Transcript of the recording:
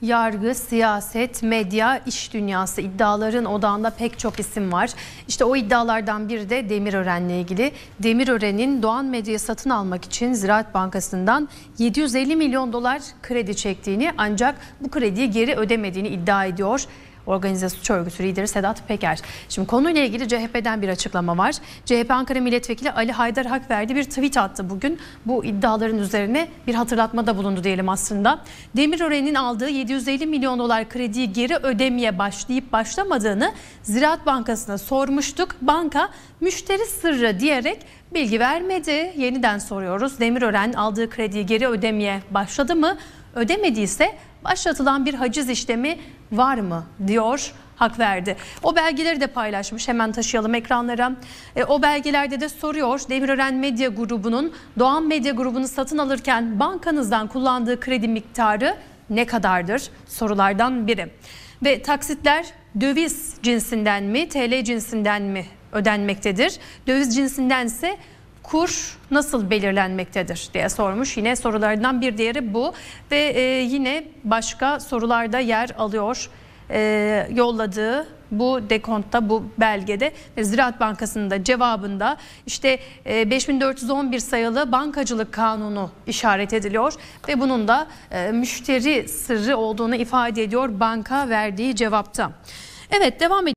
Yargı, siyaset, medya, iş dünyası iddiaların odağında pek çok isim var. İşte o iddialardan biri de Demirören'le ilgili. Demirören'in Doğan Medya'yı satın almak için Ziraat Bankası'ndan 750 milyon dolar kredi çektiğini, ancak bu krediyi geri ödemediğini iddia ediyor Organize Suç Örgütü lideri Sedat Peker. Şimdi konuyla ilgili CHP'den bir açıklama var. CHP Ankara Milletvekili Ali Haydar Hakverdi bir tweet attı bugün. Bu iddiaların üzerine bir hatırlatmada bulundu diyelim aslında. Demirören'in aldığı 750 milyon dolar krediyi geri ödemeye başlayıp başlamadığını Ziraat Bankası'na sormuştuk. Banka müşteri sırrı diyerek bilgi vermedi. Yeniden soruyoruz. Demirören aldığı krediyi geri ödemeye başladı mı? Ödemediyse başlatılan bir haciz işlemi var mı diyor Hakverdi. O belgeleri de paylaşmış, hemen taşıyalım ekranlara. O belgelerde de soruyor, Demirören Medya Grubu'nun Doğan Medya Grubu'nu satın alırken bankanızdan kullandığı kredi miktarı ne kadardır? Sorulardan biri. Ve taksitler döviz cinsinden mi, TL cinsinden mi ödenmektedir? Döviz cinsindense kur nasıl belirlenmektedir diye sormuş. Yine sorulardan bir diğeri bu ve yine başka sorularda yer alıyor yolladığı bu dekontta, bu belgede. Ve Ziraat Bankası'nın da cevabında işte 5411 sayılı bankacılık kanunu işaret ediliyor ve bunun da müşteri sırrı olduğunu ifade ediyor banka verdiği cevapta. Evet, devam ediyoruz.